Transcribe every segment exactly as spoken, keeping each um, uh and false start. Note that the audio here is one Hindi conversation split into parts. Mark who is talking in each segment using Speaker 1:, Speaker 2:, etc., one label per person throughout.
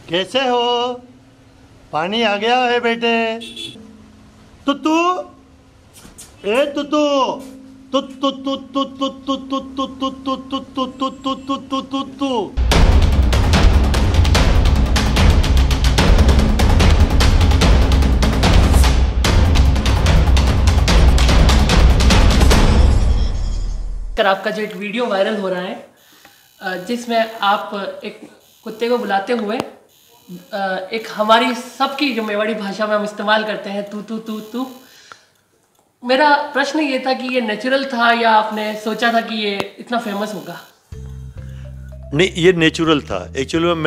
Speaker 1: कैसे हो? पानी आ गया है बेटे। तुतू, ए तुतू, तुत तुत तुत तुत तुत तुत तुत तुत तुत तुत तुत तुत तुत तुत तुत तुत तुत।
Speaker 2: कर आपका जो एक वीडियो वायरल हो रहा है जिसमें आप एक कुत्ते को बुलाते हुए एक हमारी सबकी जो मेवाड़ी भाषा में हम इस्तेमाल करते हैं तू तू तू तू। मेरा प्रश्न ये था कि ये नेचुरल था या आपने सोचा था कि ये इतना फेमस होगा?
Speaker 1: नहीं, ये नेचुरल था। एक्चुअली में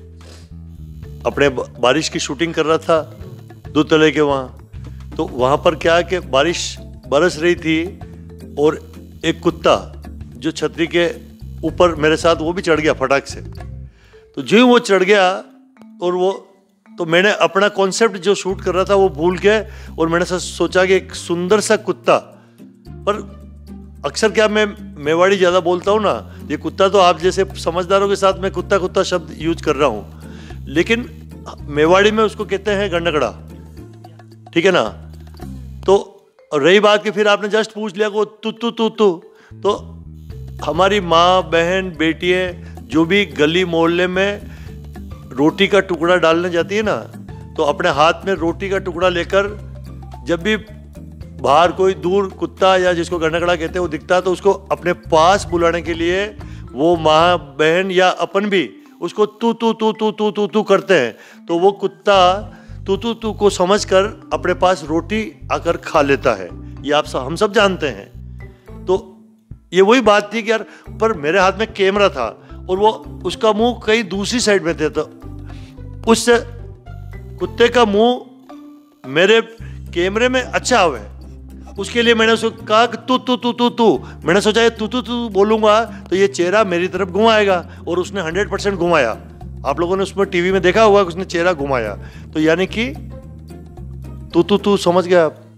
Speaker 1: मैं अपने बारिश की शूटिंग कर रहा था दो तले के वहाँ, तो वहाँ पर क्या है कि बारिश बरस रही थी और एक कुत्ता जो छतरी के ऊपर मेरे साथ वो भी चढ़ गया फटाक से। तो जो ही वो चढ़ गया और वो तो मैंने अपना कॉन्सेप्ट जो शूट कर रहा था वो भूल के और मैंने सोचा कि एक सुंदर सा कुत्ता, पर अक्सर क्या मैं मेवाड़ी ज़्यादा बोलता हूँ ना, ये कुत्ता तो आप जैसे समझदारों के साथ मैं कुत्ता कुत्ता शब्द यूज कर रहा हूँ, लेकिन मेवाड़ी में उसको कहते हैं गंडकड़ा, ठीक है ना। तो रही बात कि फिर आपने जस्ट पूछ लिया को तू तू तू तू, तो हमारी माँ बहन बेटियाँ जो भी गली मोहल्ले में रोटी का टुकड़ा डालने जाती है ना, तो अपने हाथ में रोटी का टुकड़ा लेकर जब भी बाहर कोई दूर कुत्ता या जिसको गंडकड़ा कहते हैं वो दिखता है तो उसको अपने पास बुलाने के लिए वो माँ बहन या अपन भी उसको तू तू तू तू तू तू तू करते हैं। तो वो कुत्ता तू तू तू को समझकर अपने पास रोटी आकर खा लेता है, ये आप सब हम सब जानते हैं। तो ये वही बात थी कि यार, पर मेरे हाथ में कैमरा था और वो उसका मुंह कहीं दूसरी साइड में थे, तो उस कुत्ते का मुंह मेरे कैमरे में अच्छा हुआ है, उसके लिए मैंने उसको कहा कि तू तू तू तू तू मैंने सोचा ये तू तू तू बोलूँगा तो ये चेहरा मेरी तरफ घुमाएगा, और उसने हंड्रेड परसेंट घुमाया। आप लोगों ने उसमें टीवी में देखा हुआ कि उसने चेहरा घुमाया, तो यानी कि तू तू तू समझ गया आप।